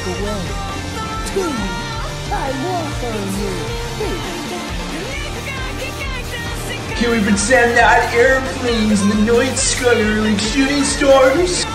away. Timmy, I welcome you. Can we pretend that airplanes in the night sky are like shooting stars?